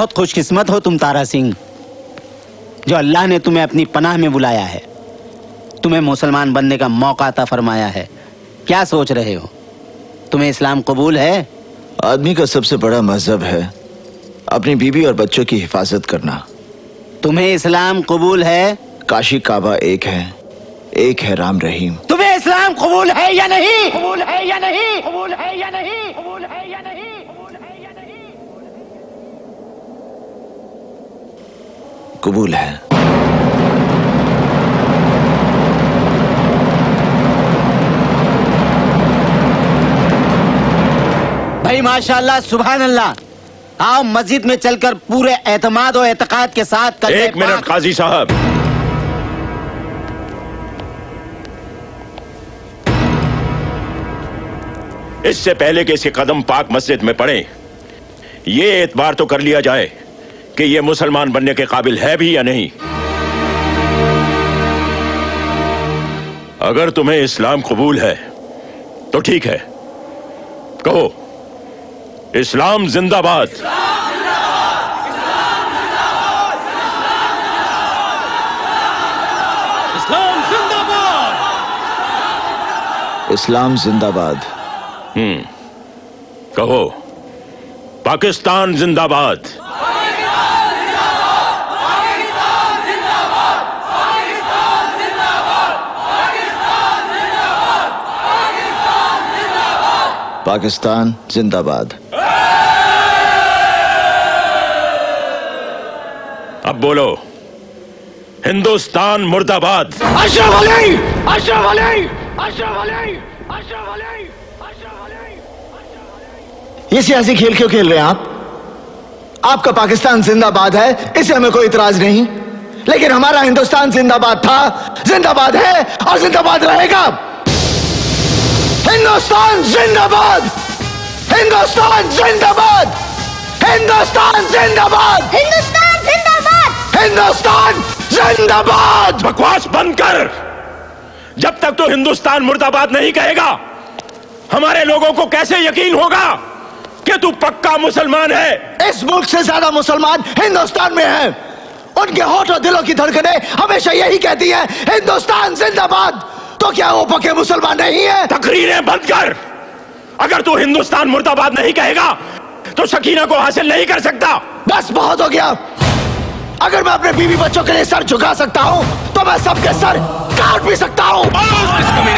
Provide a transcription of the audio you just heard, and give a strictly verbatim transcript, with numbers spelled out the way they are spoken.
बहुत खुशकिस्मत हो तुम तारा सिंह, जो अल्लाह ने तुम्हें अपनी पनाह में बुलाया है, तुम्हें मुसलमान बनने का मौका अता फरमाया है। क्या सोच रहे हो? तुम्हें इस्लाम कबूल है? आदमी का सबसे बड़ा मजहब है अपनी बीवी और बच्चों की हिफाजत करना। तुम्हें इस्लाम कबूल है? काशी काबा एक है, एक है राम रहीम। तुम्हें इस्लाम कबूल है या नहीं? कबूल है या नहीं? कबूल है या नहीं? कबूल है या नहीं? कबूल है या नहीं? कबूल है। भाई माशाल्लाह, सुभान अल्लाह। आओ मस्जिद में चलकर पूरे एतमाद और एतकाद के साथ कर। एक मिनट काजी साहब, इससे पहले कि इसके कदम पाक मस्जिद में पड़े, ये एतबार तो कर लिया जाए कि ये मुसलमान बनने के काबिल है भी या नहीं। अगर तुम्हें इस्लाम कबूल है तो ठीक है, कहो इस्लाम जिंदाबाद। इस्लाम जिंदाबाद। इस्लाम जिंदाबाद। हम्म कहो पाकिस्तान जिंदाबाद। पाकिस्तान जिंदाबाद। अब बोलो हिंदुस्तान मुर्दाबाद। अशरफ अली, अशरफ अली, अशरफ अली, अशरफ अली, अशरफ अली। ये सियासी खेल क्यों खेल रहे हैं आप? आपका पाकिस्तान जिंदाबाद है, इसे हमें कोई इतराज नहीं, लेकिन हमारा हिंदुस्तान जिंदाबाद था, जिंदाबाद है और जिंदाबाद रहेगा। हिंदुस्तान जिंदाबाद, हिंदुस्तान जिंदाबाद, हिंदुस्तान जिंदाबाद, हिंदुस्तान जिंदाबाद, हिंदुस्तान जिंदाबाद। बकवास बंद कर। जब तक तो हिंदुस्तान मुर्दाबाद नहीं कहेगा, हमारे लोगों को कैसे यकीन होगा कि तू पक्का मुसलमान है? इस मुल्क से ज्यादा मुसलमान हिंदुस्तान में हैं। उनके होठ और दिलों की धड़कनें हमेशा यही कहती है हिंदुस्तान जिंदाबाद। तो क्या वो पक्के मुसलमान नहीं है? तकरीरें बंद कर। अगर तू हिंदुस्तान मुर्दाबाद नहीं कहेगा तो सकीना को हासिल नहीं कर सकता। बस बहुत हो गया। अगर मैं अपने बीवी बच्चों के लिए सर झुका सकता हूं तो मैं सबके सर काट भी सकता हूं।